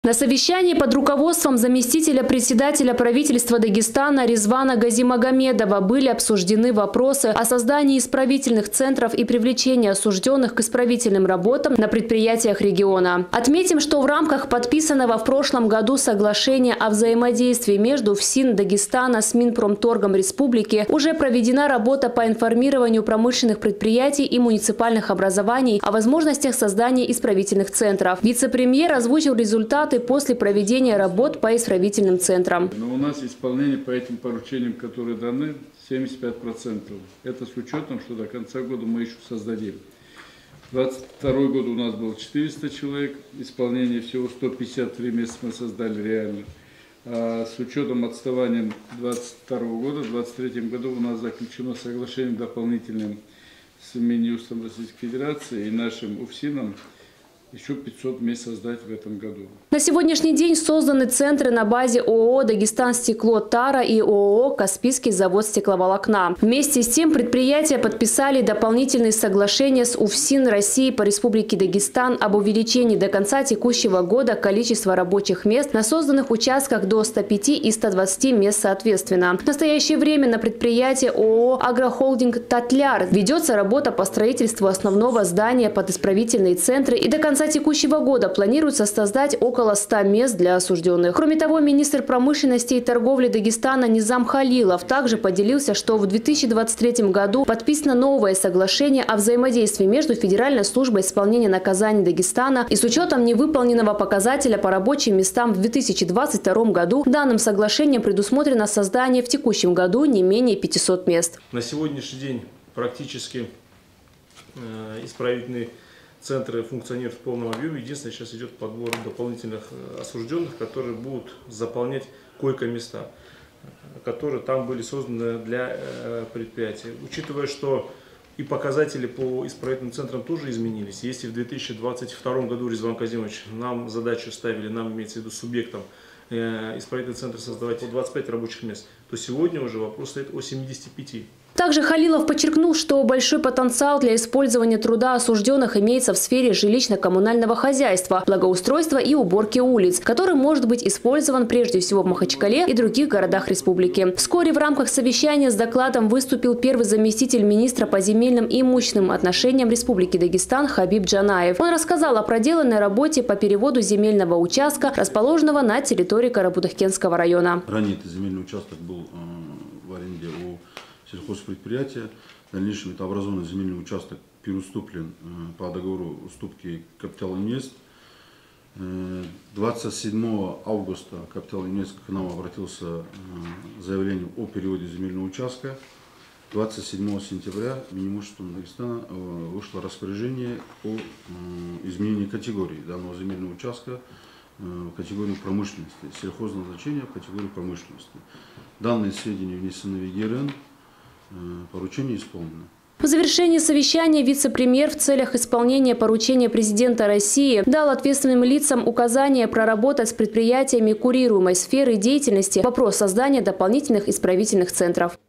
На совещании под руководством заместителя председателя правительства Дагестана Резвана Газимагомедова были обсуждены вопросы о создании исправительных центров и привлечении осужденных к исправительным работам на предприятиях региона. Отметим, что в рамках подписанного в прошлом году соглашения о взаимодействии между ФСИН Дагестана с Минпромторгом республики уже проведена работа по информированию промышленных предприятий и муниципальных образований о возможностях создания исправительных центров. Вице-премьер озвучил результаты после проведения работ по исправительным центрам. Но у нас исполнение по этим поручениям, которые даны, 75%. Это с учетом, что до конца года мы еще создадим. 2022 год у нас было 400 человек, исполнение всего 153 месяца мы создали реально. А с учетом отставания 2022 года, в 2023 году у нас заключено соглашение дополнительным с Минюстом Российской Федерации и нашим УФСИНом еще 500 мест создать в этом году. На сегодняшний день созданы центры на базе ООО «Дагестан стекло Тара» и ООО «Каспийский завод стекловолокна». Вместе с тем предприятия подписали дополнительные соглашения с УФСИН России по Республике Дагестан об увеличении до конца текущего года количества рабочих мест на созданных участках до 105 и 120 мест соответственно. В настоящее время на предприятии ООО «Агрохолдинг Татляр» ведется работа по строительству основного здания под исправительные центры, и до конца текущего года планируется создать около 100 мест для осужденных. Кроме того, министр промышленности и торговли Дагестана Низам Халилов также поделился, что в 2023 году подписано новое соглашение о взаимодействии между Федеральной службой исполнения наказаний Дагестана и с учетом невыполненного показателя по рабочим местам в 2022 году данным соглашением предусмотрено создание в текущем году не менее 500 мест. На сегодняшний день практически исправительные центры функционируют в полном объеме. Единственное, сейчас идет подбор дополнительных осужденных, которые будут заполнять койко-места, которые там были созданы для предприятий. Учитывая, что и показатели по исправительным центрам тоже изменились. Если в 2022 году, Резван Казимович, нам задачу ставили, нам имеется в виду субъектом, исправительный центр создавать по 25 рабочих мест, то сегодня уже вопрос стоит о 75. Также Халилов подчеркнул, что большой потенциал для использования труда осужденных имеется в сфере жилищно-коммунального хозяйства, благоустройства и уборки улиц, который может быть использован прежде всего в Махачкале и других городах республики. Вскоре в рамках совещания с докладом выступил первый заместитель министра по земельным и имущественным отношениям Республики Дагестан Хабиб Джанаев. Он рассказал о проделанной работе по переводу земельного участка, расположенного на территории Карабудахкенского района. Ранее этот земельный участок был в аренде у сельхозпредприятия. В дальнейшем это образованный земельный участок переуступлен по договору уступки Капиталинвест. 27 августа Капиталинвест к нам обратился с заявлением о переводе земельного участка. 27 сентября Минимуществом Дагестана вышло распоряжение о изменении категории данного земельного участка в категорию промышленности, сельхозназначения в категорию промышленности. Данные сведения внесены в ЕГРН. Поручение исполнено. В завершении совещания вице-премьер в целях исполнения поручения президента России дал ответственным лицам указание проработать с предприятиями курируемой сферы деятельности вопрос создания дополнительных исправительных центров.